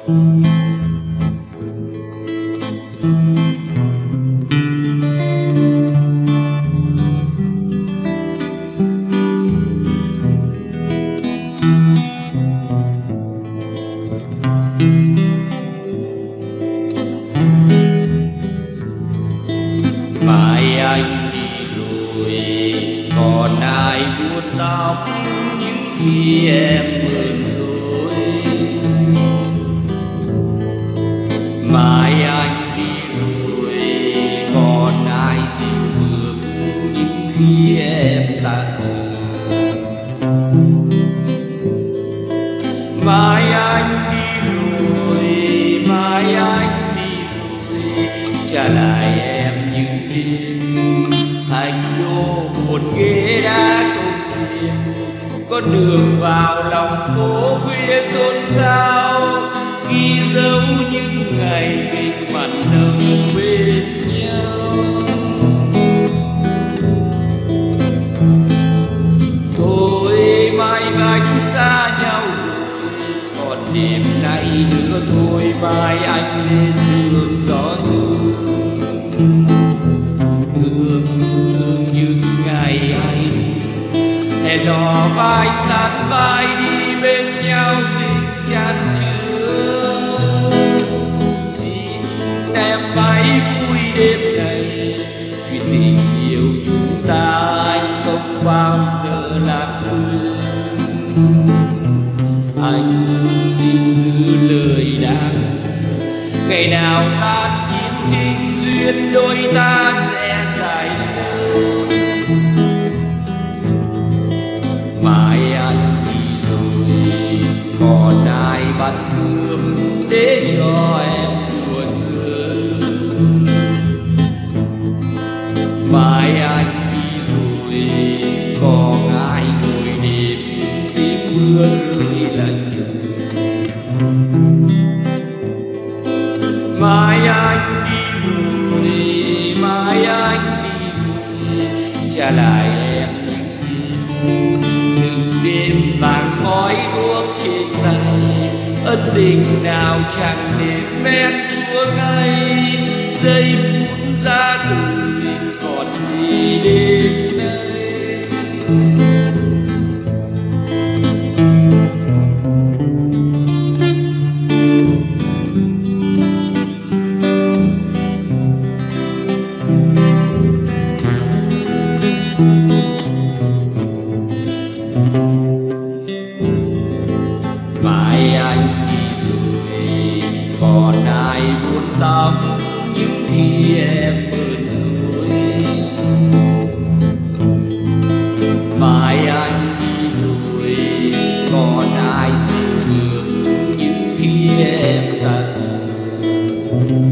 Mai anh đi rồi còn ai vuốt tóc những khi em buồn rồi. Mai anh đi rồi còn ai dịu bước những khi em tàn trường. Mai anh đi rồi, mai anh đi rồi, trả lại em những đêm thành đô một ghế đá công viên. Con đường vào lòng phố khuya xôn xao, ghi dấu những ngày mình mặn nồng bên nhau. Thôi mai gánh xa nhau rồi, còn đêm nay nữa thôi mai anh lên đường gió sương. Thương thương những ngày hay hẹn hò vai sát vai đi bên nhau tình chan chứa. Xin em hãy vui đêm này, chuyện tình yêu chúng ta anh không bao giờ lãng quên. Anh xin giữ lời đắng, ngày nào tan chiến tranh duyên đôi ta sẽ dài lâu. Mai anh đi rồi còn ai bắt bướm để cho em đùa giỡn. Mai anh đi rồi còn ai ngồi đêm tiếng mưa rơi lạnh lùng. Mai anh đi rồi, mai anh đi rồi, trả lại em những đêm, từng đêm vàng khói thuốc trên tay. Ân tình nào chẳng để men chua cay, giây phút ra tuổi còn gì đêm nay. Mai anh đi rồi còn ai vuốt tóc những khi em buồn rồi. Mai anh đi rồi còn ai dịu bước những khi em tàn trường.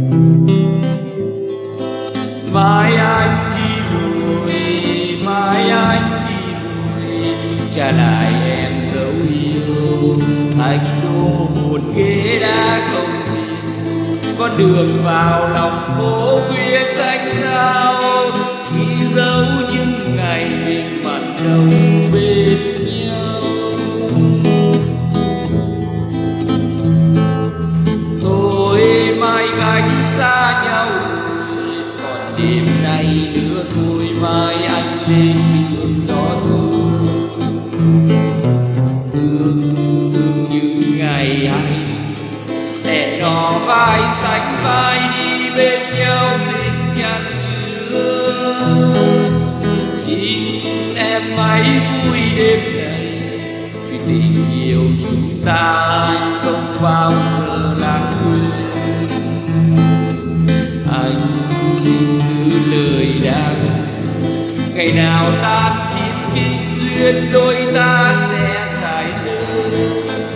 Mai anh đi rồi, mai anh đi rồi, trả lại em dấu yêu thành đô một ghế đá công viên. Con đường vào lòng phố khuya xanh xao, ghi dấu những ngày mình mặn nồng bên nhau. Thôi mai gánh xa nhau rồi, còn đêm nay nữa thôi mai anh lên đường gió sương. Thương thương những ngày hay hẹn hò vai sánh vai đi bên nhau tình chan chứa. Xin em hãy vui đêm này, chuyện tình yêu chúng ta anh không bao giờ lãng quên. Anh xin giữ lời đắng, ngày nào tan chiến chính duyên đôi ta sẽ dài lâu.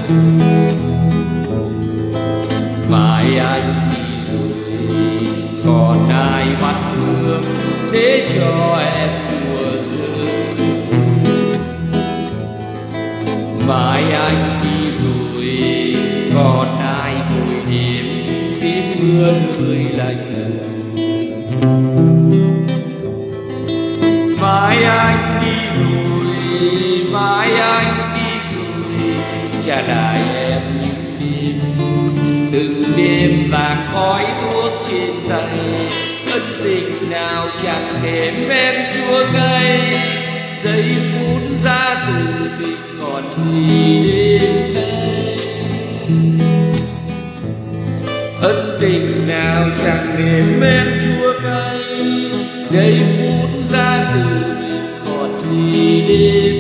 Mai anh đi rồi còn ai bắt bướm để cho em đùa giỡn. Mai anh đi rồi còn ai ngồi đêm tiếng mưa rơi lạnh lùng. Mai anh đi rồi, mai anh đi rồi, trả lại em những đêm khói thuốc trên tay. Ân tình nào chẳng để men chua cay, giây phút ra từ tình còn gì đến đây. Ân tình nào chẳng để men chua cay, giây phút ra từ tình còn gì đến